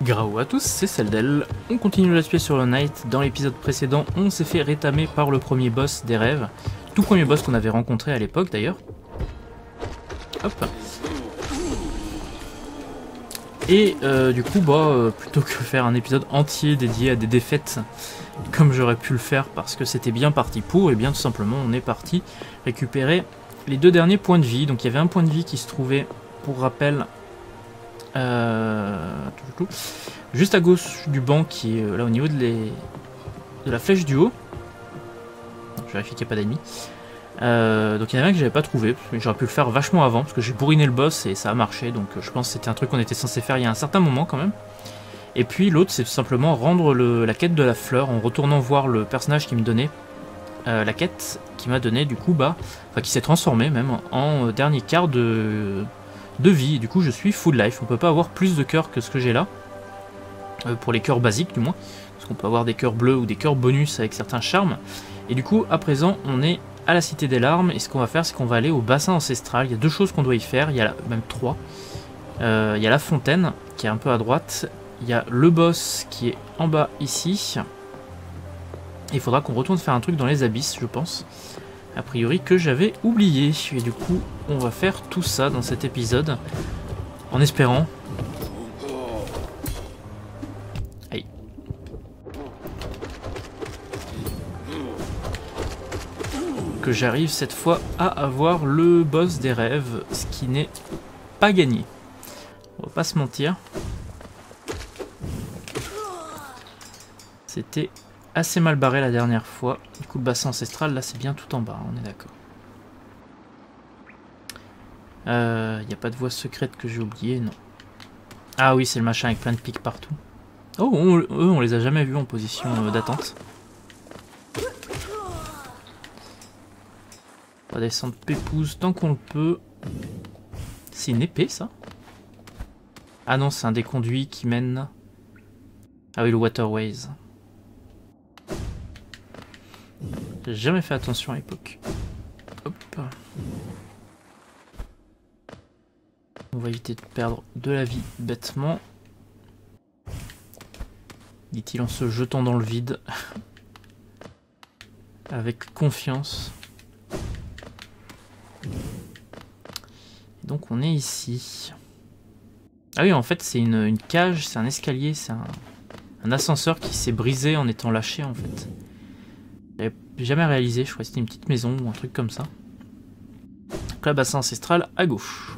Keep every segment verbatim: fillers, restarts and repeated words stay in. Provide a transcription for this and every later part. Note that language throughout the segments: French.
Grao à tous, c'est Celdel. On continue le let's play sur le Knight. Dans l'épisode précédent, on s'est fait rétamer par le premier boss des rêves. Tout premier boss qu'on avait rencontré à l'époque d'ailleurs. Hop. Et euh, du coup, bah, euh, plutôt que faire un épisode entier dédié à des défaites, comme j'aurais pu le faire parce que c'était bien parti pour, et bien tout simplement on est parti récupérer les deux derniers points de vie. Donc il y avait un point de vie qui se trouvait, pour rappel, euh, tout, tout, tout, juste à gauche du banc, qui est là au niveau de, les, de la flèche du haut. Je vérifie qu'il n'y a pas d'ennemis. Euh, donc il y en a un que j'avais pas trouvé, j'aurais pu le faire vachement avant parce que j'ai bourriné le boss et ça a marché, donc je pense que c'était un truc qu'on était censé faire il y a un certain moment quand même. Et puis l'autre, c'est tout simplement rendre le, la quête de la fleur en retournant voir le personnage qui me donnait euh, la quête, qui m'a donné du coup, bah, enfin qui s'est transformé même en euh, dernier quart de, de vie, et du coup je suis full life. On peut pas avoir plus de cœurs que ce que j'ai là, euh, pour les cœurs basiques du moins, parce qu'on peut avoir des cœurs bleus ou des cœurs bonus avec certains charmes. Et du coup à présent on est à la Cité des Larmes, et ce qu'on va faire, c'est qu'on va aller au bassin ancestral. Il y a deux choses qu'on doit y faire, il y a la, même trois. Euh, il y a la fontaine, qui est un peu à droite, il y a le boss qui est en bas ici. Et il faudra qu'on retourne faire un truc dans les abysses, je pense. A priori que j'avais oublié. Et du coup, on va faire tout ça dans cet épisode, en espérant... Aïe. Que j'arrive cette fois à avoir le boss des rêves, ce qui n'est pas gagné. On va pas se mentir. C'était assez mal barré la dernière fois. Du coup le bassin ancestral là c'est bien tout en bas, on est d'accord. Il euh, n'y a pas de voie secrète que j'ai oublié, non. Ah oui, c'est le machin avec plein de pics partout. Oh, on, eux on les a jamais vus en position euh, d'attente. On va descendre pépouze tant qu'on le peut. C'est une épée ça? Ah non, c'est un des conduits qui mène... Ah oui, le Waterways. J'ai jamais fait attention à l'époque. Hop. On va éviter de perdre de la vie bêtement. Dit-il en se jetant dans le vide. Avec confiance. Et donc on est ici. Ah oui, en fait c'est une, une cage, c'est un escalier, c'est un, un ascenseur qui s'est brisé en étant lâché en fait. J'avais jamais réalisé, je crois que c'était une petite maison ou un truc comme ça. Donc là, bassin ancestral à gauche.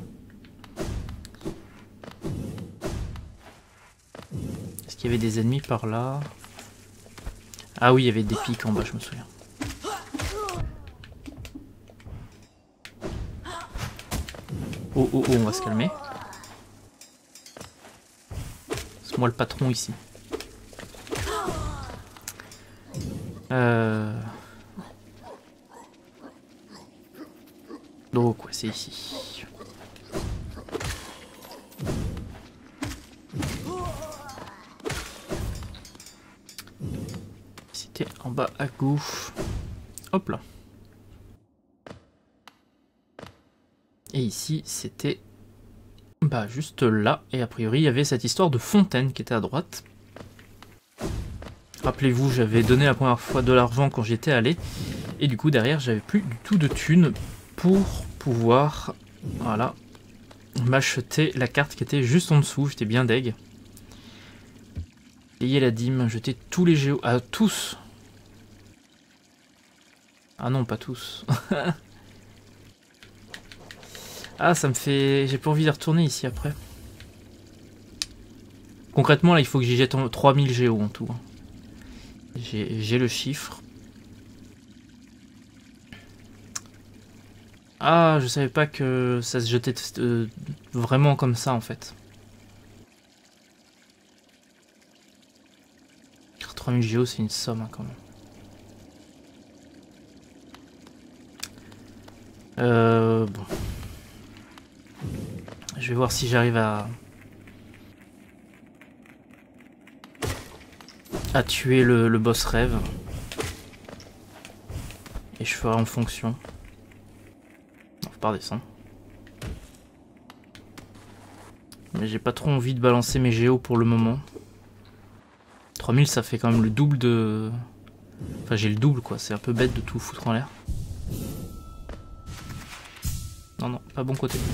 Est-ce qu'il y avait des ennemis par là? Ah oui, il y avait des pics en bas, je me souviens. Oh oh oh, on va se calmer. C'est moi le patron ici. Euh... Donc ouais, c'est ici. C'était en bas à gauche. Hop là. Et ici, c'était bah juste là. Et a priori, il y avait cette histoire de fontaine qui était à droite. Rappelez-vous, j'avais donné la première fois de l'argent quand j'étais allé. Et du coup, derrière, j'avais plus du tout de thunes pour pouvoir, voilà, m'acheter la carte qui était juste en dessous. J'étais bien deg. Payer la dîme, jeter tous les géos. Ah, tous. Ah non, pas tous. Ah, ça me fait... J'ai pas envie de retourner ici après. Concrètement, là, il faut que j'y jette trois mille géos en tout. J'ai le chiffre. Ah, je savais pas que ça se jetait euh, vraiment comme ça en fait. trois mille géos, c'est une somme hein, quand même. Euh, bon. Je vais voir si j'arrive à... à tuer le, le boss rêve. Et je ferai en fonction. On va pas redescendre. Mais j'ai pas trop envie de balancer mes géos pour le moment. trois mille, ça fait quand même le double de... Enfin, j'ai le double, quoi. C'est un peu bête de tout foutre en l'air. Non, non, pas bon côté.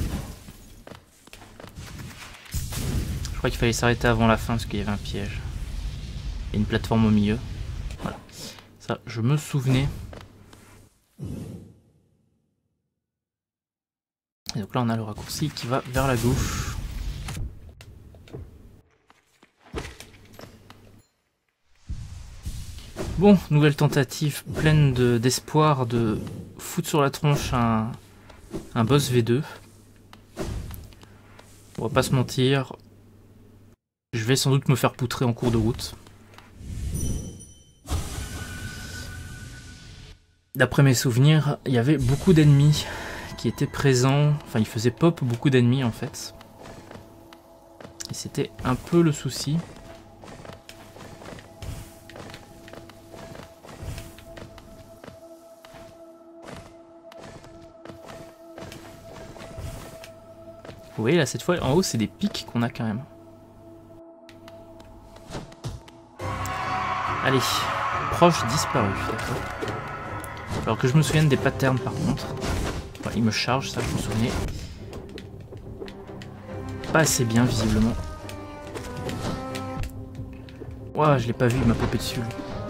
Je crois qu'il fallait s'arrêter avant la fin parce qu'il y avait un piège. Et une plateforme au milieu. Voilà. Ça, je me souvenais. Et donc là, on a le raccourci qui va vers la gauche. Bon, nouvelle tentative pleine d'espoir de, de foutre sur la tronche un, un boss V deux. On va pas se mentir. Je vais sans doute me faire poutrer en cours de route. D'après mes souvenirs, il y avait beaucoup d'ennemis qui étaient présents. Enfin, ils faisaient pop beaucoup d'ennemis en fait. Et c'était un peu le souci. Vous voyez là, cette fois, en haut, c'est des pics qu'on a quand même. Allez, proche disparu, d'accord. Alors que je me souvienne des patterns par contre. Enfin, il me charge, ça je me souvenais. Pas assez bien visiblement. Ouah, je l'ai pas vu, il m'a popé dessus. Lui.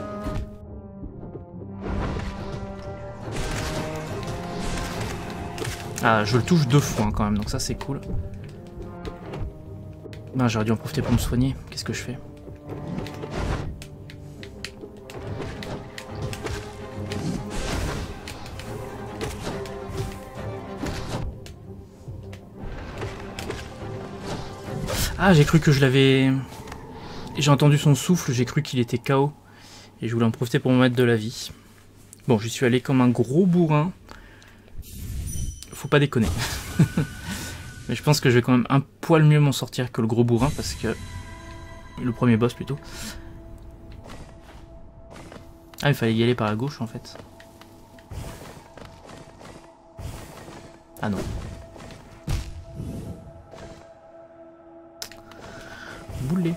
Ah, je le touche deux fois hein, quand même, donc ça c'est cool. Ben, j'aurais dû en profiter pour me soigner. Qu'est-ce que je fais ? Ah, j'ai cru que je l'avais... J'ai entendu son souffle, j'ai cru qu'il était K O. Et je voulais en profiter pour me mettre de la vie. Bon, j'y suis allé comme un gros bourrin. Faut pas déconner. Mais je pense que je vais quand même un poil mieux m'en sortir que le gros bourrin, parce que... Le premier boss, plutôt. Ah, il fallait y aller par la gauche, en fait. Ah non. Boulet.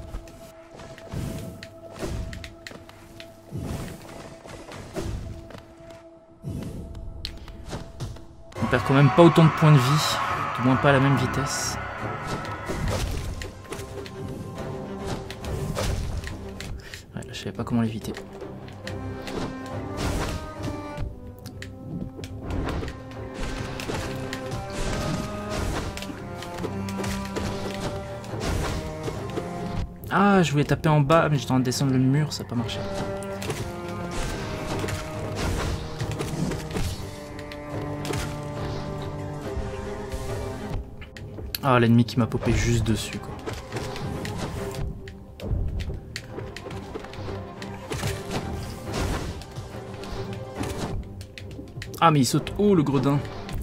On perd quand même pas autant de points de vie, du moins pas à la même vitesse. Ouais, là je savais pas comment l'éviter. Ah, je voulais taper en bas, mais j'étais en train de descendre le mur, ça n'a pas marché. Ah, l'ennemi qui m'a popé juste dessus, quoi. Ah, mais il saute haut, le gredin.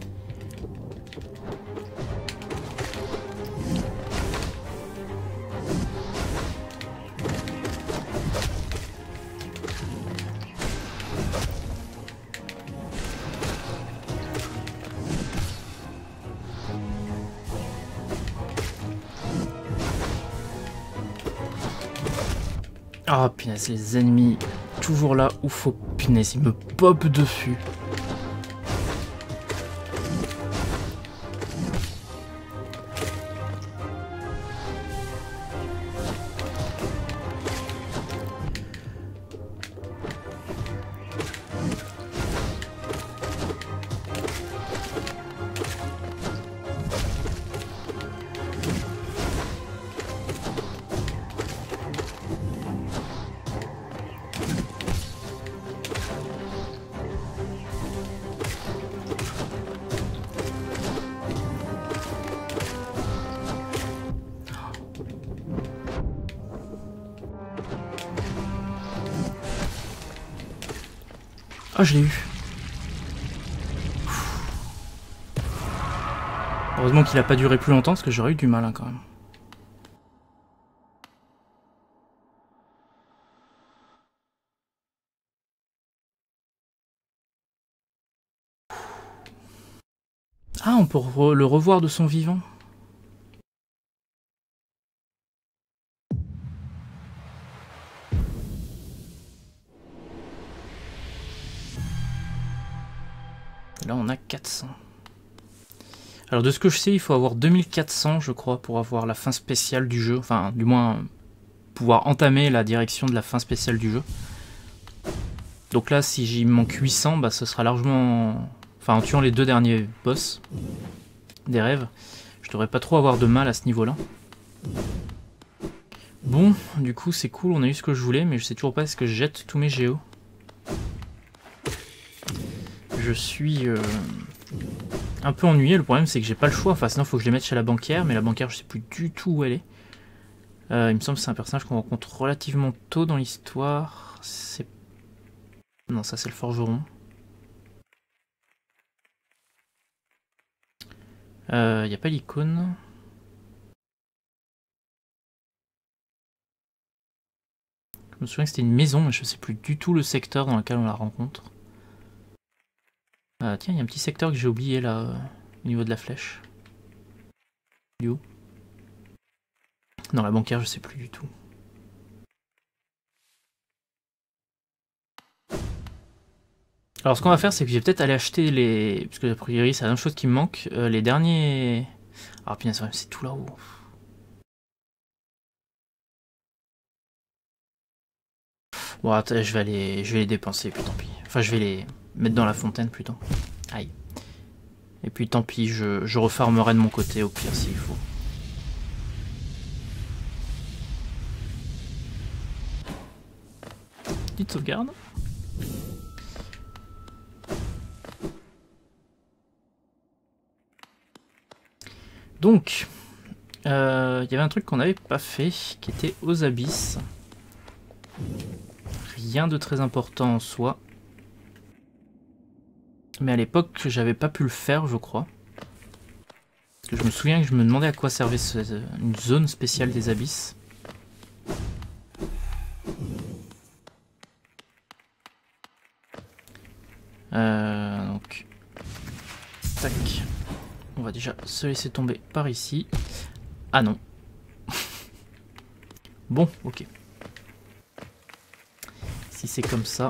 Ah, oh, punaise, les ennemis, toujours là où faut. Punaise, ils me popent dessus. Ah, je l'ai eu. Heureusement qu'il a pas duré plus longtemps, parce que j'aurais eu du mal hein, quand même. Ah, on peut re le revoir de son vivant. quatre cents. Alors de ce que je sais, il faut avoir deux mille quatre cents, je crois, pour avoir la fin spéciale du jeu. Enfin, du moins, pouvoir entamer la direction de la fin spéciale du jeu. Donc là, si j'y manque huit cents, bah, ce sera largement... Enfin, en tuant les deux derniers boss des rêves, je devrais pas trop avoir de mal à ce niveau-là. Bon, du coup, c'est cool, on a eu ce que je voulais, mais je sais toujours pas est-ce que je jette tous mes géos. Je suis... Euh... un peu ennuyé, le problème c'est que j'ai pas le choix, enfin sinon il faut que je les mette chez la banquière, mais la banquière je sais plus du tout où elle est. Euh, il me semble que c'est un personnage qu'on rencontre relativement tôt dans l'histoire. C'est... Non, ça c'est le forgeron. Il euh, n'y a pas l'icône. Je me souviens que c'était une maison, mais je sais plus du tout le secteur dans lequel on la rencontre. Euh, tiens, il y a un petit secteur que j'ai oublié là, euh, au niveau de la flèche. Du haut. Non, la banquière, je sais plus du tout. Alors, ce qu'on va faire, c'est que je vais peut-être aller acheter les... Parce que, a priori, c'est la même chose qui me manque. Euh, les derniers... Ah, putain, c'est tout là-haut. Bon, attends, je vais aller... Je vais les dépenser, puis tant pis. Enfin, je vais les mettre dans la fontaine, plutôt. Aïe. Et puis, tant pis, je, je refarmerai de mon côté, au pire, s'il faut. Petite sauvegarde. Donc, il euh, y avait un truc qu'on n'avait pas fait, qui était aux abysses. Rien de très important en soi. Mais à l'époque, j'avais pas pu le faire, je crois. Parce que je me souviens que je me demandais à quoi servait ce, une zone spéciale des abysses. Euh, donc, tac. On va déjà se laisser tomber par ici. Ah non. Bon, ok. Si c'est comme ça.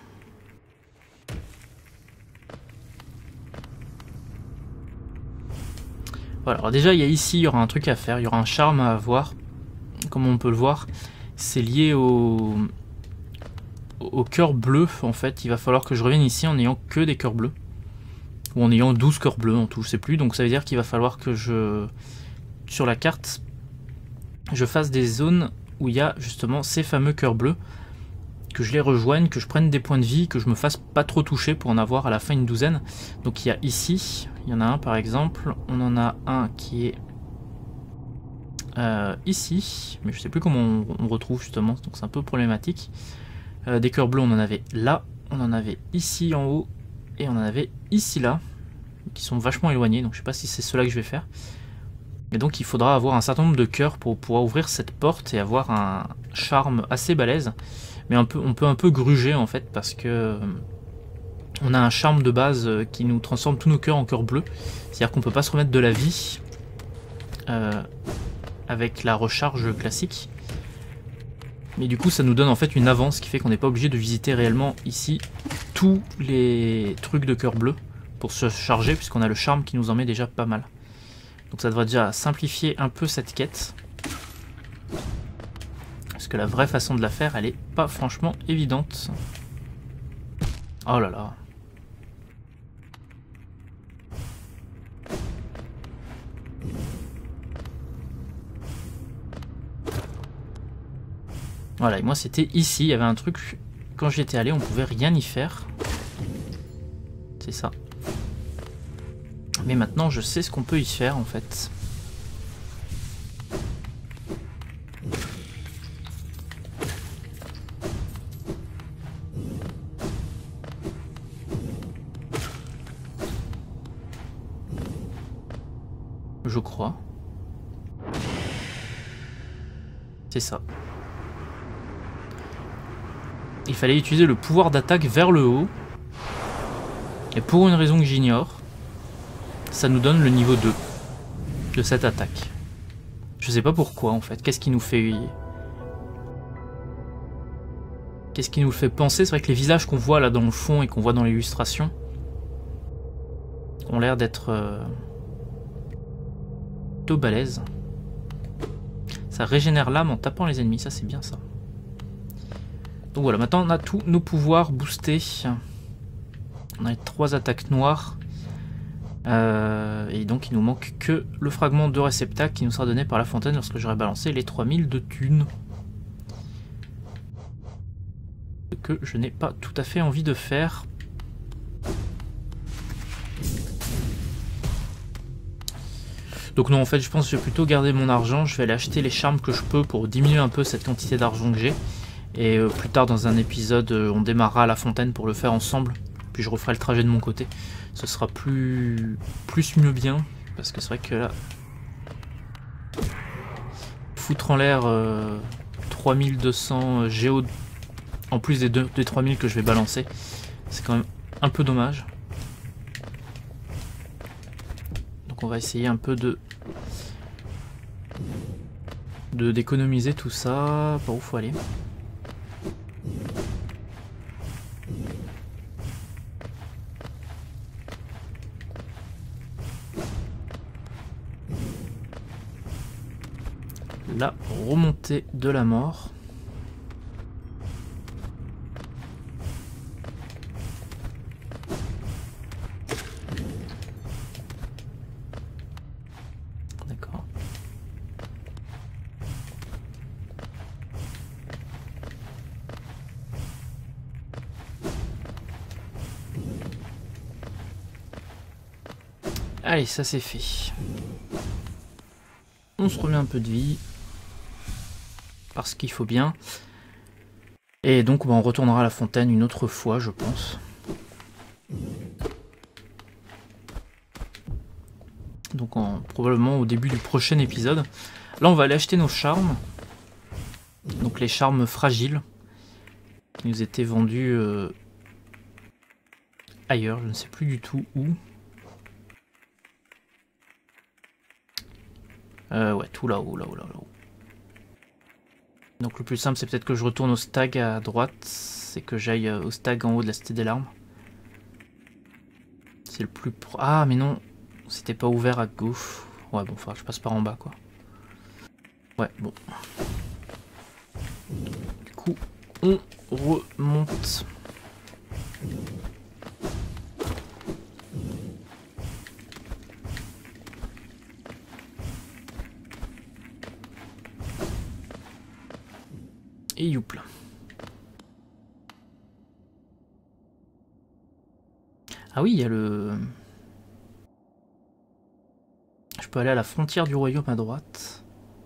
Voilà, alors déjà il y a ici, il y aura un truc à faire, il y aura un charme à avoir. Comme on peut le voir, c'est lié au... au cœur bleu en fait. Il va falloir que je revienne ici en n'ayant que des cœurs bleus. Ou en ayant douze cœurs bleus en tout, je sais plus. Donc ça veut dire qu'il va falloir que je... sur la carte, je fasse des zones où il y a justement ces fameux cœurs bleus. Que je les rejoigne, que je prenne des points de vie, que je me fasse pas trop toucher pour en avoir à la fin une douzaine. Donc il y a ici, il y en a un par exemple. On en a un qui est euh, ici. Mais je sais plus comment on, on retrouve justement, donc c'est un peu problématique. Euh, des cœurs bleus, on en avait là. On en avait ici en haut. Et on en avait ici là, qui sont vachement éloignés, donc je sais pas si c'est cela que je vais faire. Et donc il faudra avoir un certain nombre de cœurs pour pouvoir ouvrir cette porte et avoir un charme assez balèze. Mais un peu, on peut un peu gruger en fait, parce que euh, on a un charme de base qui nous transforme tous nos cœurs en cœurs bleus. C'est-à-dire qu'on peut pas se remettre de la vie euh, avec la recharge classique. Mais du coup ça nous donne en fait une avance qui fait qu'on n'est pas obligé de visiter réellement ici tous les trucs de cœur bleu pour se charger, puisqu'on a le charme qui nous en met déjà pas mal. Donc ça devrait déjà simplifier un peu cette quête. Parce que la vraie façon de la faire, elle est pas franchement évidente. Oh là là. Voilà, et moi c'était ici, il y avait un truc, quand j'y étais allé, on pouvait rien y faire. C'est ça. Mais maintenant je sais ce qu'on peut y faire en fait. Je crois. C'est ça. Il fallait utiliser le pouvoir d'attaque vers le haut. Et pour une raison que j'ignore, ça nous donne le niveau deux de cette attaque. Je sais pas pourquoi en fait. Qu'est-ce qui nous fait... Qu'est-ce qui nous fait penser? C'est vrai que les visages qu'on voit là dans le fond et qu'on voit dans l'illustration, ont l'air d'être euh, plutôt balèzes. Ça régénère l'âme en tapant les ennemis, ça c'est bien ça. Donc voilà, maintenant on a tous nos pouvoirs boostés. On a les trois attaques noires. Euh, et donc il nous manque que le fragment de réceptacle qui nous sera donné par la fontaine lorsque j'aurai balancé les trois mille de thunes. Ce que je n'ai pas tout à fait envie de faire. Donc non, en fait je pense que je vais plutôt garder mon argent. Je vais aller acheter les charmes que je peux pour diminuer un peu cette quantité d'argent que j'ai. Et euh, plus tard dans un épisode, euh, on démarrera à la fontaine pour le faire ensemble. Puis je referai le trajet de mon côté. Ce sera plus, plus mieux bien. Parce que c'est vrai que là... Foutre en l'air euh, trois mille deux cents géo... En plus des, deux, des trois mille que je vais balancer. C'est quand même un peu dommage. Donc on va essayer un peu de... de d'économiser tout ça. Par où faut aller ? La remontée de la mort. D'accord. Allez, ça c'est fait. On se remet un peu de vie. Parce qu'il faut bien. Et donc bah, on retournera à la fontaine une autre fois, je pense. Donc en, probablement au début du prochain épisode. Là on va aller acheter nos charmes. Donc les charmes fragiles. Qui nous étaient vendus euh, ailleurs, je ne sais plus du tout où. Euh, ouais, tout là-haut, là-haut, là-haut. Donc le plus simple c'est peut-être que je retourne au stag à droite, c'est que j'aille au stag en haut de la Cité des Larmes. C'est le plus pro... Ah mais non, c'était pas ouvert à gauche. Ouais bon, enfin je passe par en bas quoi. Ouais bon. Du coup, on remonte. Et youp là. Ah oui, il y a le... Je peux aller à la frontière du royaume à droite.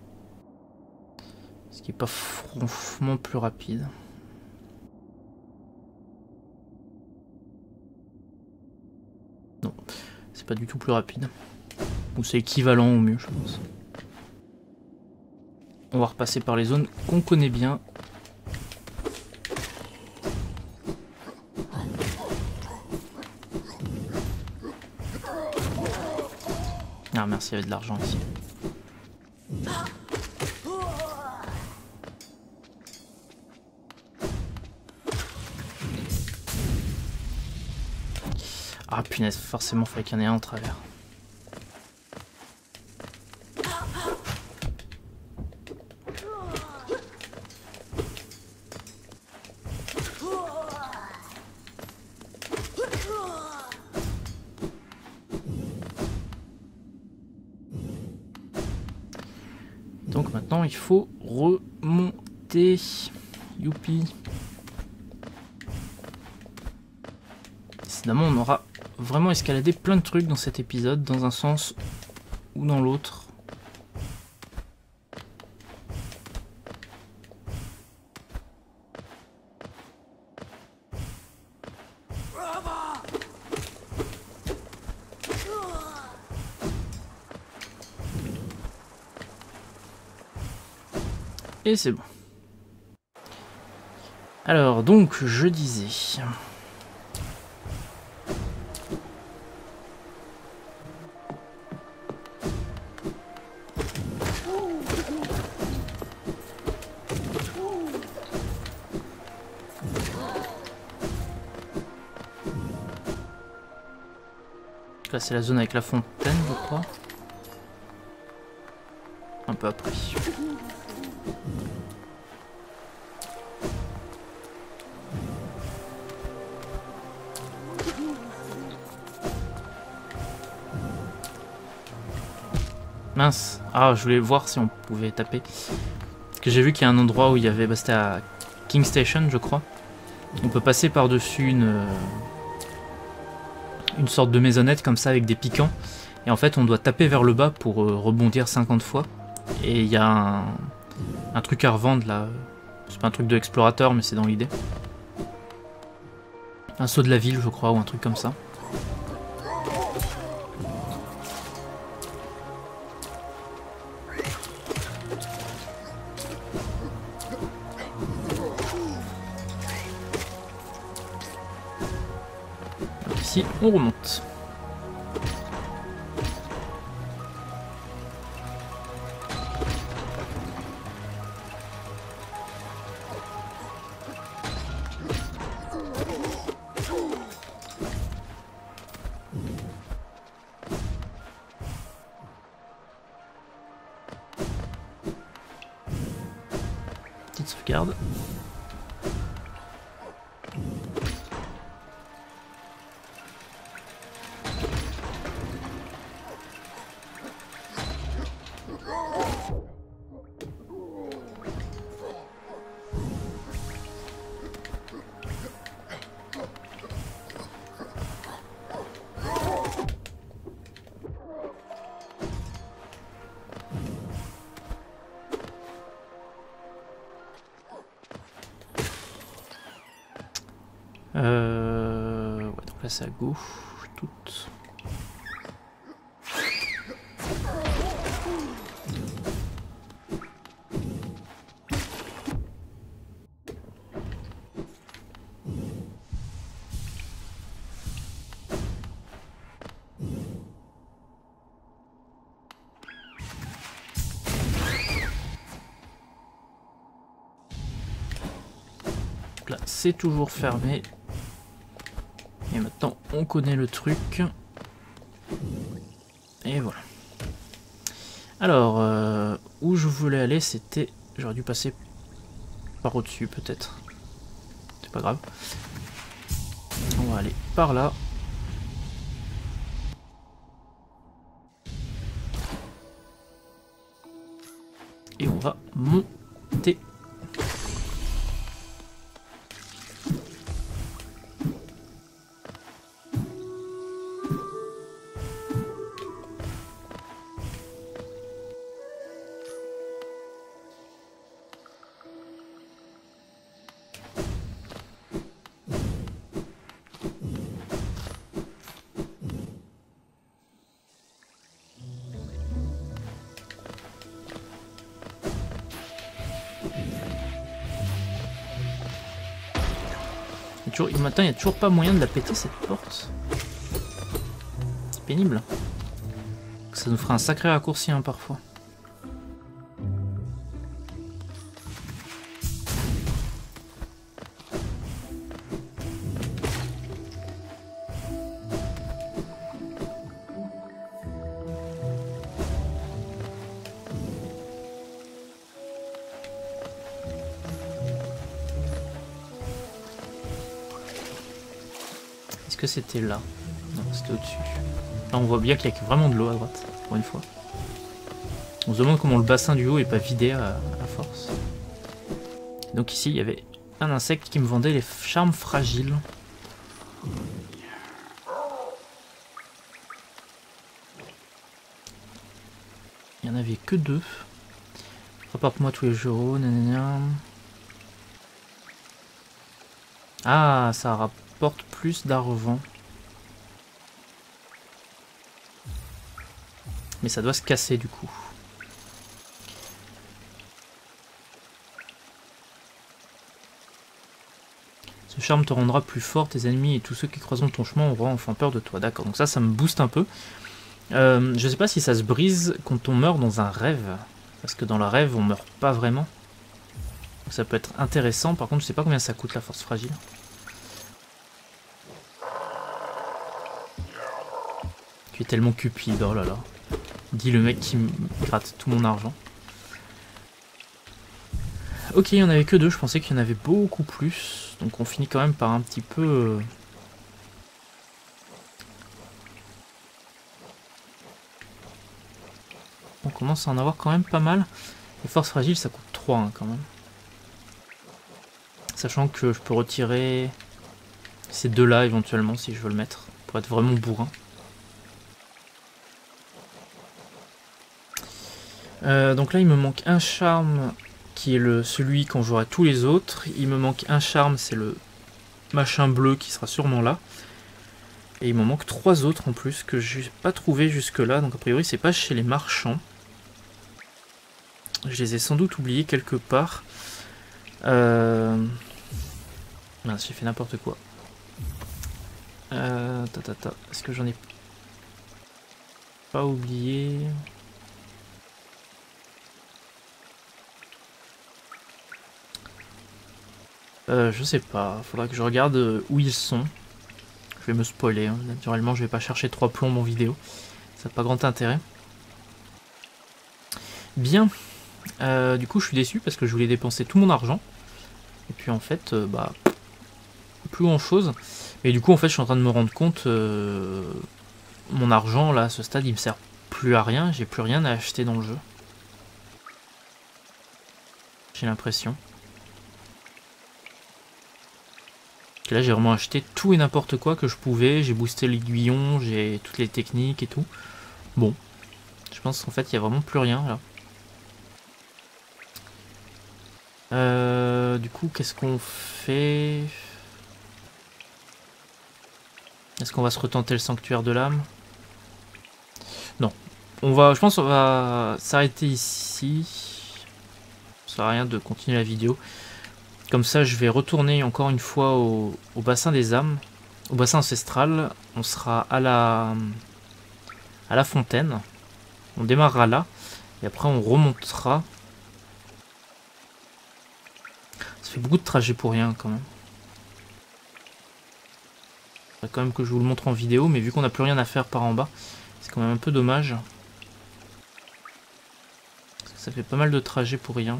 Ce qui n'est pas franchement plus rapide. Non, c'est pas du tout plus rapide. Ou c'est équivalent au mieux, je pense. On va repasser par les zones qu'on connaît bien. Ah merci, il y avait de l'argent ici. Ah punaise, forcément il fallait qu'il y en ait un en travers. Donc maintenant il faut remonter. Youpi. Évidemment on aura vraiment escaladé plein de trucs dans cet épisode, dans un sens ou dans l'autre. Et c'est bon. Alors, donc, je disais... là c'est la zone avec la fontaine, je crois. Un peu après. Mince. Ah, je voulais voir si on pouvait taper. Parce que j'ai vu qu'il y a un endroit où il y avait... Bah, c'était à King Station, je crois. On peut passer par-dessus une... Euh, une sorte de maisonnette comme ça avec des piquants. Et en fait, on doit taper vers le bas pour euh, rebondir cinquante fois. Et il y a un, un truc à revendre là. C'est pas un truc de explorateur, mais c'est dans l'idée. Un saut de la ville, je crois, ou un truc comme ça. Donc ici, on remonte. Petite sauvegarde. Euh... Ouais, donc là c'est à gauche, toute. Là c'est toujours fermé. Et maintenant, on connaît le truc. Et voilà. Alors, euh, où je voulais aller, c'était... J'aurais dû passer par au-dessus, peut-être. C'est pas grave. On va aller par là. Et on va monter. Maintenant, il n'y a toujours pas moyen de la péter cette porte. C'est pénible. Ça nous fera un sacré raccourci hein, parfois. Est-ce que c'était là? Non, c'était au-dessus. Là, on voit bien qu'il y a vraiment de l'eau à droite, pour une fois. On se demande comment le bassin du haut est pas vidé à, à force. Donc ici, il y avait un insecte qui me vendait les charmes fragiles. Il n'y en avait que deux. Rapporte-moi tous les jours. Nanana. Ah, ça rapporte plus d'argent. Mais ça doit se casser du coup. Ce charme te rendra plus fort, tes ennemis et tous ceux qui croiseront ton chemin auront enfin peur de toi. D'accord, donc ça, ça me booste un peu. Euh, je sais pas si ça se brise quand on meurt dans un rêve. Parce que dans le rêve, on meurt pas vraiment. Donc ça peut être intéressant. Par contre, je sais pas combien ça coûte la force fragile. Tu es tellement cupide, oh là là. Dit le mec qui me gratte tout mon argent. Ok, il n'y en avait que deux, je pensais qu'il y en avait beaucoup plus. Donc on finit quand même par un petit peu... Euh... On commence à en avoir quand même pas mal. Les forces fragiles, ça coûte trois hein, quand même. Sachant que je peux retirer ces deux-là éventuellement si je veux le mettre. Pour être vraiment bourrin. Euh, donc là, il me manque un charme qui est le celui quand j'aurai tous les autres. Il me manque un charme, c'est le machin bleu qui sera sûrement là. Et il m'en manque trois autres en plus que je n'ai pas trouvé jusque là. Donc a priori, c'est pas chez les marchands. Je les ai sans doute oubliés quelque part. Euh... Mince, j'ai fait n'importe quoi. Euh... Ta, ta, ta. Est-ce que j'en ai pas oublié? Euh, je sais pas, faudra que je regarde où ils sont. Je vais me spoiler, hein. Naturellement je vais pas chercher trois plombs en vidéo. Ça n'a pas grand intérêt. Bien. Euh, du coup je suis déçu parce que je voulais dépenser tout mon argent. Et puis en fait, euh, bah... plus grand chose. Et du coup en fait je suis en train de me rendre compte... Euh, mon argent là à ce stade il me sert plus à rien. J'ai plus rien à acheter dans le jeu. J'ai l'impression. Là j'ai vraiment acheté tout et n'importe quoi que je pouvais, j'ai boosté l'aiguillon, j'ai toutes les techniques et tout. Bon, je pense qu'en fait il n'y a vraiment plus rien là. Euh, du coup qu'est-ce qu'on fait? Est-ce qu'on va se retenter le sanctuaire de l'âme? Non, on va, je pense qu'on va s'arrêter ici. Ça sert à rien de continuer la vidéo. Comme ça, je vais retourner encore une fois au, au bassin des âmes, au bassin ancestral. On sera à la, à la fontaine. On démarrera là. Et après, on remontera. Ça fait beaucoup de trajets pour rien, quand même. Il faudrait quand même que je vous le montre en vidéo. Mais vu qu'on n'a plus rien à faire par en bas, c'est quand même un peu dommage. Parce que ça fait pas mal de trajets pour rien.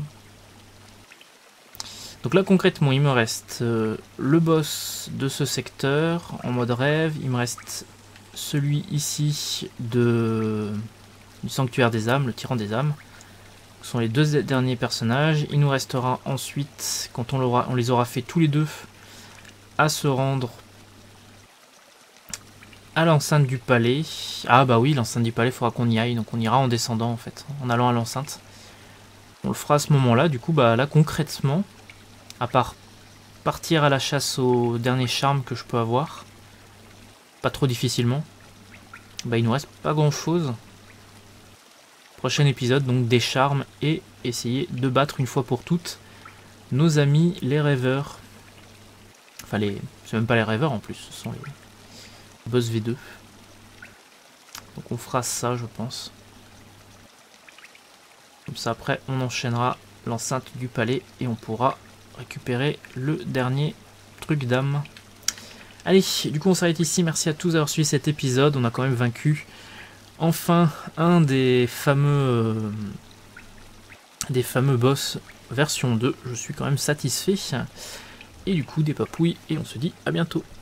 Donc là concrètement il me reste euh, le boss de ce secteur en mode rêve, il me reste celui ici de du sanctuaire des âmes, le tyran des âmes. Ce sont les deux derniers personnages. Il nous restera ensuite, quand on, l'aura, on les aura fait tous les deux, à se rendre à l'enceinte du palais. Ah bah oui, l'enceinte du palais, il faudra qu'on y aille, donc on ira en descendant en fait, en allant à l'enceinte. On le fera à ce moment-là, du coup bah là concrètement... À part partir à la chasse au dernier charme que je peux avoir, pas trop difficilement, bah il nous reste pas grand chose. Prochain épisode donc des charmes et essayer de battre une fois pour toutes nos amis les rêveurs. Enfin les, c'est même pas les rêveurs en plus, ce sont les boss V deux. Donc on fera ça je pense. Comme ça après on enchaînera l'enceinte du palais et on pourra récupérer le dernier truc d'âme. Allez, du coup on s'arrête ici. Merci à tous d'avoir suivi cet épisode. On a quand même vaincu enfin un des fameux euh, des fameux boss version deux. Je suis quand même satisfait. Et du coup des papouilles et on se dit à bientôt.